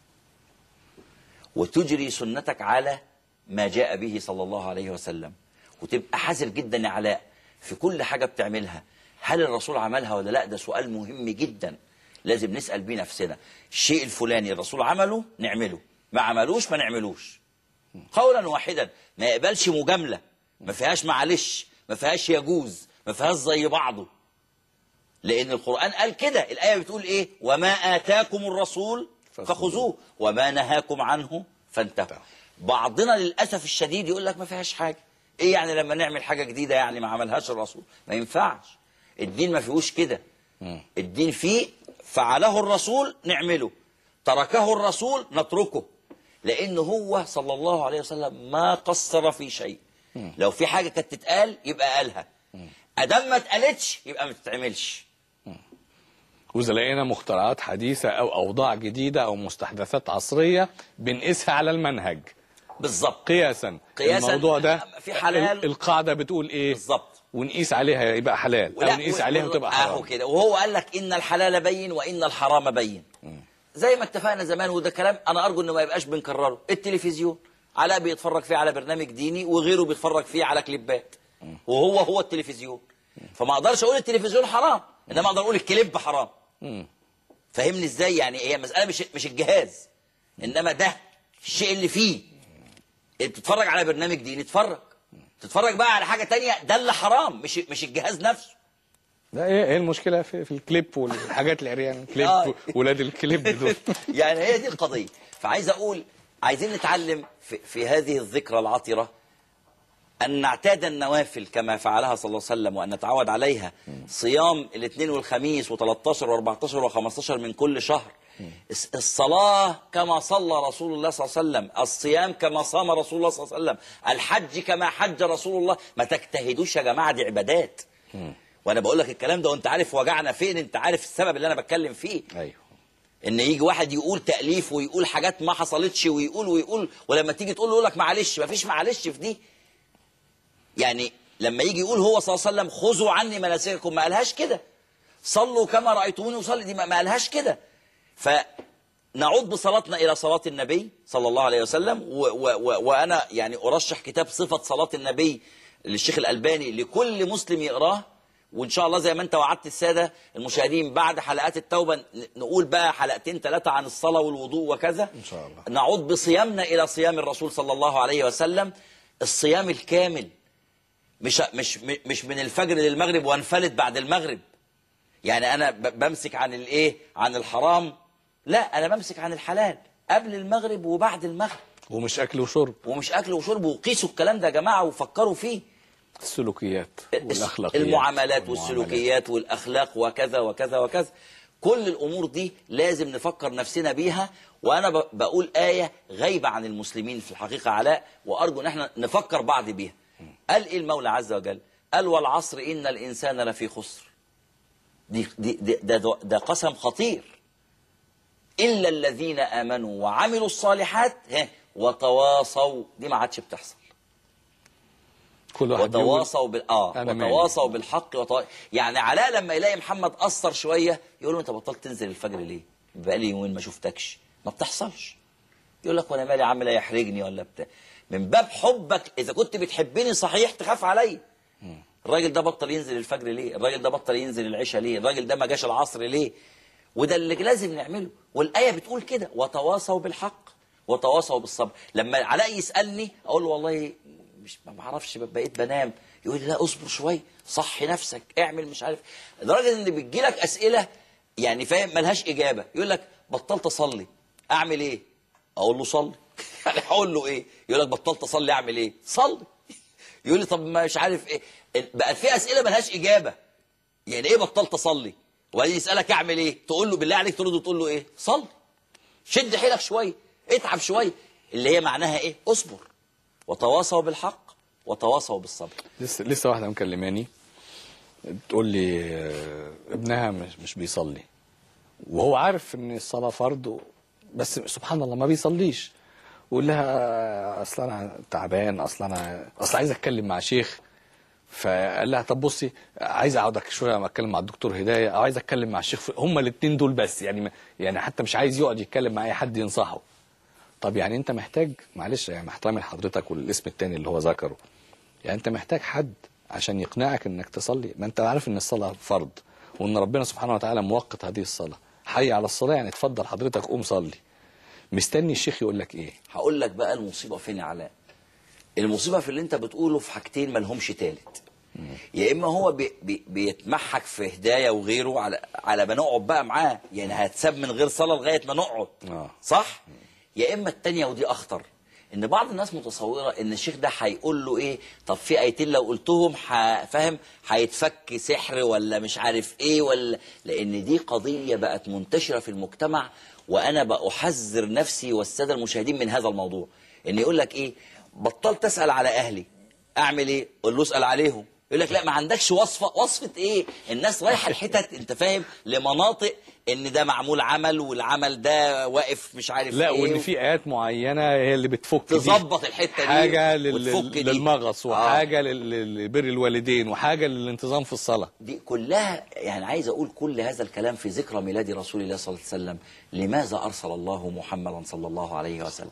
وتجري سنتك على ما جاء به صلى الله عليه وسلم، وتبقى حذر جدا يا علاء في كل حاجة بتعملها. هل الرسول عملها ولا لا؟ ده سؤال مهم جدا لازم نسأل بيه نفسنا. الشيء الفلاني الرسول عمله نعمله، ما عملوش ما نعملوش، قولا واحدا. ما يقبلش مجاملة، ما فيهاش معلش، ما فيهاش يجوز، ما فيهاش زي بعضه. لأن القرآن قال كده، الآية بتقول إيه؟ وما آتاكم الرسول فخذوه وما نهاكم عنه فانتهوا. بعضنا للأسف الشديد يقول لك ما فيهاش حاجة. إيه يعني لما نعمل حاجة جديدة يعني ما عملهاش الرسول؟ ما ينفعش. الدين ما فيهوش كده. الدين فيه فعله الرسول نعمله، تركه الرسول نتركه، لأنه هو صلى الله عليه وسلم ما قصر في شيء. لو في حاجة كانت تتقال يبقى قالها، أدام ما اتقالتش يبقى ما تتعملش. وإذا لقينا مخترعات حديثة أو أوضاع جديدة أو مستحدثات عصرية بنقيسها على المنهج بالظبط، قياسا الموضوع ده في حلال، القاعدة بتقول إيه بالظبط، ونقيس عليها يبقى حلال أو نقيس عليها وتبقى حرام كده. وهو قال لك إن الحلال بين وإن الحرام بين، زي ما اتفقنا زمان. وده كلام أنا أرجو إنه ما يبقاش بنكرره. التلفزيون علاء بيتفرج فيه على برنامج ديني وغيره بيتفرج فيه على كليبات، وهو التلفزيون. فما أقدرش أقول التلفزيون حرام، إنما أقدر أقول الكليب حرام. فهمني إزاي؟ يعني هي مسألة مش الجهاز، إنما ده الشيء اللي فيه. بتتفرج على برنامج ديني تتفرج بقى على حاجة تانية، ده اللي حرام، مش الجهاز نفسه. ده ايه المشكله في الكليب والحاجات العريانه، الكليب ولاد الكليب دول يعني هي دي القضيه. فعايز اقول عايزين نتعلم في هذه الذكرى العطره ان نعتاد النوافل كما فعلها صلى الله عليه وسلم، وان نتعود عليها. صيام الاثنين والخميس و13 و14 و15 من كل شهر. الصلاة كما صلى رسول الله صلى الله عليه وسلم، الصيام كما صام رسول الله صلى الله عليه وسلم، الحج كما حج رسول الله. ما تجتهدوش يا جماعة، دي عبادات. وانا بقول لك الكلام ده وانت عارف وجعنا فين، انت عارف السبب اللي انا بتكلم فيه. ايوه، ان يجي واحد يقول تأليف ويقول حاجات ما حصلتش ويقول ولما تيجي تقول له يقول لك معلش. ما فيش معلش في دي. يعني لما يجي يقول هو صلى الله عليه وسلم خذوا عني مناسككم، ما قالهاش كده. صلوا كما رأيتموني أصلي، دي ما قالهاش كده. فنعود بصلاتنا إلى صلاة النبي صلى الله عليه وسلم. وأنا يعني أرشح كتاب صفة صلاة النبي للشيخ الألباني لكل مسلم يقراه. وإن شاء الله زي ما أنت وعدت السادة المشاهدين بعد حلقات التوبة نقول بقى حلقتين 3 عن الصلاة والوضوء وكذا إن شاء الله. نعود بصيامنا إلى صيام الرسول صلى الله عليه وسلم، الصيام الكامل. مش من الفجر للمغرب وانفلت بعد المغرب. يعني أنا بمسك عن الإيه؟ عن الحرام. لا، أنا بمسك عن الحلال قبل المغرب وبعد المغرب. ومش أكل وشرب. وقيسوا الكلام ده يا جماعة وفكروا فيه. السلوكيات والأخلاقيات، المعاملات والسلوكيات والأخلاق وكذا وكذا وكذا. كل الأمور دي لازم نفكر نفسنا بيها. وأنا بقول آية غايبة عن المسلمين في الحقيقة علاء، وأرجو أن احنا نفكر بعض بيها. قال إيه المولى عز وجل؟ قال والعصر إن الإنسان لفي خسر. ده قسم خطير. إلا الذين آمنوا وعملوا الصالحات وتواصوا. دي ما عادش بتحصل. وتواصوا وتواصوا بالحق يعني علاء لما يلاقي محمد قصر شويه يقول له انت بطلت تنزل الفجر ليه؟ بقالي يومين ما شفتكش. ما بتحصلش. يقول لك وانا مالي يا عم، لا يحرجني ولا بتاع. من باب حبك، اذا كنت بتحبني صحيح تخاف عليا. الراجل ده بطل ينزل الفجر ليه؟ الراجل ده بطل ينزل العشاء ليه؟ الراجل ده ما جاش العصر ليه؟ وده اللي لازم نعمله. والايه بتقول كده، وتواصوا بالحق وتواصوا بالصبر. لما علاء يسالني اقول له والله ما بعرفش، بقيت بنام. يقول لي لا اصبر شويه، صحي نفسك، اعمل مش عارف. لدرجه ان بتجي لك اسئله يعني فاهم ملهاش اجابه. يقول لك بطلت اصلي اعمل ايه؟ اقول له صلي. يعني هقول له ايه؟ يقول لك بطلت اصلي اعمل ايه؟ صلي. يقول لي طب مش عارف ايه. بقى في اسئله ملهاش اجابه. يعني ايه بطلت اصلي؟ وبعدين يسالك اعمل ايه؟ تقول له بالله عليك ترد تقول له ايه؟ صلي. شد حيلك شويه، اتعب شويه. اللي هي معناها ايه؟ اصبر. وتواصوا بالحق وتواصوا بالصبر. لسه واحده مكلماني تقول لي ابنها مش بيصلي، وهو عارف ان الصلاه فرض، بس سبحان الله ما بيصليش. ويقول لها اصل انا تعبان، اصل عايز اتكلم مع شيخ. فقال لها طب بصي، عايز اقعد شويه اتكلم مع الدكتور هدايه او عايز اتكلم مع الشيخ هما الاثنين دول بس، يعني حتى مش عايز يقعد يتكلم مع اي حد ينصحه. طب يعني انت محتاج، معلش يعني احترامي لحضرتك والاسم الثاني اللي هو ذكره، يعني انت محتاج حد عشان يقنعك انك تصلي؟ ما انت عارف ان الصلاه فرض، وان ربنا سبحانه وتعالى موقت هذه الصلاه. حي على الصلاه يعني اتفضل حضرتك قوم صلي. مستني الشيخ يقول لك ايه؟ هقول لك بقى المصيبه فين يا علاء. المصيبه في اللي انت بتقوله في حاجتين ما لهمش تالت. يا اما هو بيتمحك في هدايه وغيره على ما نقعد بقى معاه، يعني هتساب من غير صلاه لغايه ما نقعد. صح؟ يا اما الثانيه ودي اخطر، ان بعض الناس متصوره ان الشيخ ده هيقول له ايه، طب في ايتين لو قلتهم فاهم هيتفك سحر ولا مش عارف ايه، ولا لان دي قضيه بقت منتشره في المجتمع. وانا بأحذر نفسي والساده المشاهدين من هذا الموضوع، ان يقول لك ايه، بطلت اسال على اهلي، اعمل ايه؟ قول له اسال عليهم. يقول لك لا ما عندكش وصفه ايه؟ الناس رايحه الحتت انت فاهم لمناطق ان ده معمول عمل والعمل ده واقف مش عارف لا ايه، وان في ايات معينه هي اللي بتفك تظبط الحته دي، حاجه للمغص وحاجه لبر الوالدين وحاجه للانتظام في الصلاه. دي كلها يعني عايز اقول كل هذا الكلام في ذكرى ميلاد رسول الله صلى الله عليه وسلم. لماذا ارسل الله محمدا صلى الله عليه وسلم؟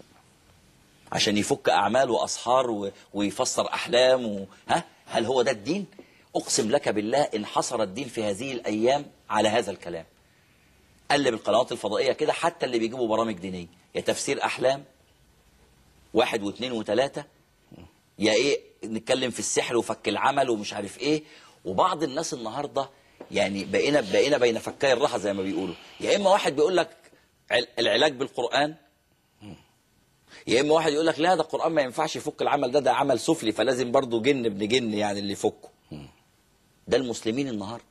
عشان يفك اعمال واسحار ويفسر احلام هل هو ده الدين؟ اقسم لك بالله انحصر الدين في هذه الايام على هذا الكلام. قلب القنوات الفضائيه كده، حتى اللي بيجيبوا برامج دينيه، يا تفسير احلام 1 و2 و3، يا ايه نتكلم في السحر وفك العمل ومش عارف ايه. وبعض الناس النهارده يعني بقينا بين فكاي الراحه زي ما بيقولوا. يا اما واحد بيقول لك العلاج بالقران، يا اما واحد يقول لك لا ده القران ما ينفعش يفك العمل ده عمل سفلي فلازم برضه جن ابن جن يعني اللي يفكه. ده المسلمين النهارده.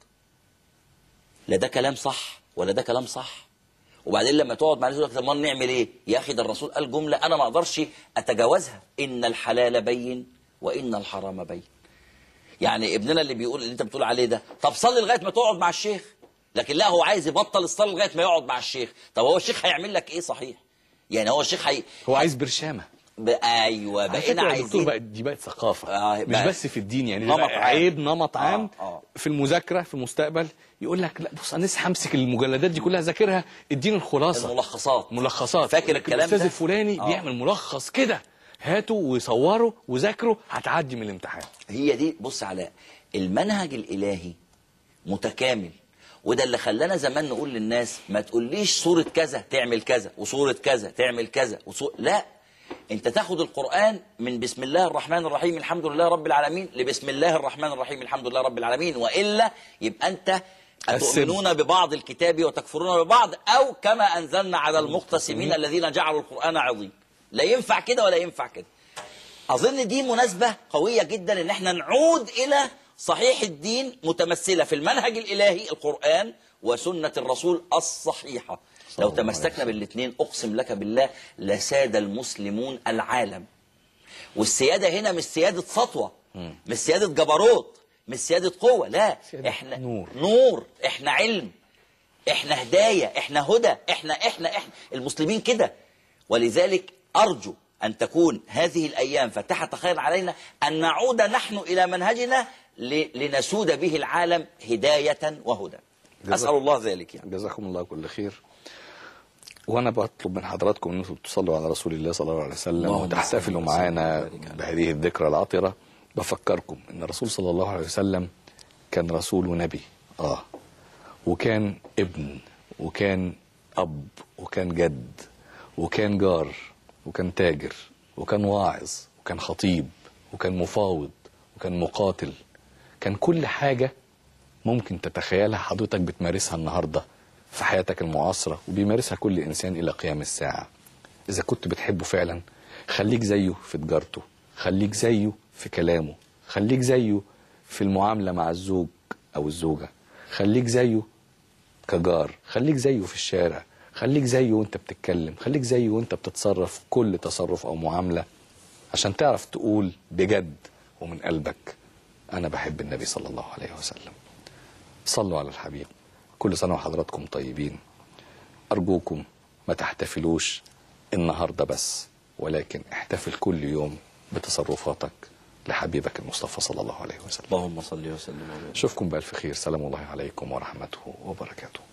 لا ده كلام صح ولا ده كلام صح. وبعدين لما تقعد مع الناس يقول لك طب ما نعمل ايه؟ يا اخي ده الرسول قال جمله انا ما اقدرش اتجاوزها، ان الحلال بين وان الحرام بين. يعني ابننا اللي بيقول اللي انت بتقول عليه ده، طب صلي لغايه ما تقعد مع الشيخ، لكن لا هو عايز يبطل الصلاه لغايه ما يقعد مع الشيخ. طب هو الشيخ هيعمل لك ايه صحيح؟ يعني هو الشيخ هو عايز برشامه. ايوه بقينا عايزين. دي بقت ثقافه مش بس في الدين، يعني نمط عيب نمط عام في المذاكره في المستقبل. يقول لك لا بص انا لسه همسك المجلدات دي كلها ذاكرها، اديني الخلاصه، ملخصات. فاكر الكلام ده؟ الاستاذ الفلاني بيعمل ملخص كده، هاته وصوره وذاكره هتعدي من الامتحان. هي دي. بص علاء، المنهج الالهي متكامل، وده اللي خلانا زمان نقول للناس ما تقوليش سورة كذا تعمل كذا وسورة كذا تعمل كذا لا، انت تاخد القرآن من بسم الله الرحمن الرحيم الحمد لله رب العالمين لبسم الله الرحمن الرحيم الحمد لله رب العالمين، وإلا يبقى انت أتؤمنون ببعض الكتاب وتكفرون ببعض، أو كما أنزلنا على المقتسمين الذين جعلوا القرآن عظيم. لا ينفع كده ولا ينفع كده. أظن دي مناسبة قوية جدا ان احنا نعود إلى صحيح الدين متمثلة في المنهج الإلهي القرآن وسنة الرسول الصحيحة. لو تمسكنا بالاثنين أقسم لك بالله لساد المسلمون العالم. والسيادة هنا مش سيادة سطوة، مش سيادة جبروت، مش سيادة قوة، لا احنا نور، احنا علم، احنا هداية، احنا هدى، احنا المسلمين كده. ولذلك أرجو أن تكون هذه الأيام فتحة خير علينا، أن نعود نحن إلى منهجنا لنسود به العالم هداية وهدى. أسأل الله ذلك يعني. جزاكم الله كل خير. وأنا بطلب من حضراتكم أنكم تصلوا على رسول الله صلى الله عليه وسلم وتحتفلوا معنا بهذه الذكرى العطرة. بفكركم أن الرسول صلى الله عليه وسلم كان رسول ونبي، وكان ابن، وكان أب، وكان جد، وكان جار، وكان تاجر، وكان واعظ، وكان خطيب، وكان مفاوض، وكان مقاتل. كان كل حاجة ممكن تتخيلها حضرتك بتمارسها النهاردة في حياتك المعاصرة، وبيمارسها كل إنسان إلى قيام الساعة. إذا كنت بتحبه فعلا خليك زيه في تجارته، خليك زيه في كلامه، خليك زيه في المعاملة مع الزوج أو الزوجة، خليك زيه كجار، خليك زيه في الشارع، خليك زيه وانت بتتكلم، خليك زيه وانت بتتصرف كل تصرف أو معاملة، عشان تعرف تقول بجد ومن قلبك أنا بحب النبي صلى الله عليه وسلم. صلوا على الحبيب. كل سنة وحضراتكم طيبين. أرجوكم ما تحتفلوش النهاردة بس، ولكن احتفل كل يوم بتصرفاتك لحبيبك المصطفى صلى الله عليه وسلم. اللهم صل وسلم وبارك. أشوفكم بألف خير. سلام الله عليكم ورحمته وبركاته.